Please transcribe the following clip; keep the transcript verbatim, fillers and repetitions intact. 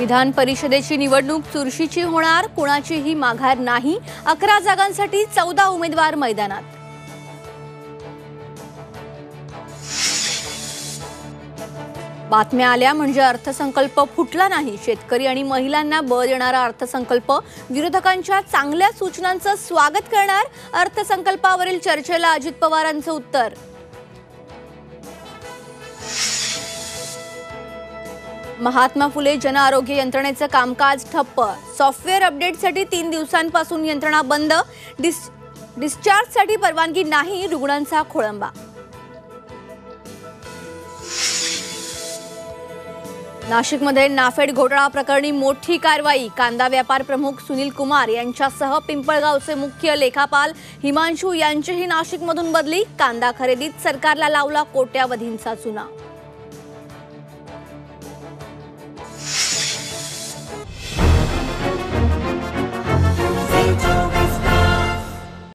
विधान परिषदेची निवडणूक चुरशीची होणार, कुणाचीही माघार नाही। अकरा जागांसाठी चौदा उमेदवार मैदानात। बातम्या आल्या म्हणजे अर्थसंकल्प फुटला नाही। शेतकरी आणि महिलांना बळ देणारा अर्थसंकल्प, विरोधकांच्या चांगल्या सूचनांचं स्वागत करणार। अर्थसंकल्पावरील चर्चेला अजित पवारांचं उत्तर। महात्मा फुले जन आरोग्य यंत्रणेचं कामकाज ठप्प। सॉफ्टवेअर अपडेटसाठी तीन दिवसांपासून यंत्रणा बंद। डिस डिस्चार्जसाठी परवानगी नाही, रुग्णांचा खोळंबा। नाशिकमध्ये नाफेड घोटाळा प्रकरणी मोठी कारवाई। कांदा व्यापार प्रमुख सुनील कुमार यांच्यासह पिंपळगावचे मुख्य लेखापाल हिमांशू यांचीही नाशिकमधून बदली। कांदा खरेदीत सरकारला लावला कोट्यावधींचा चुना।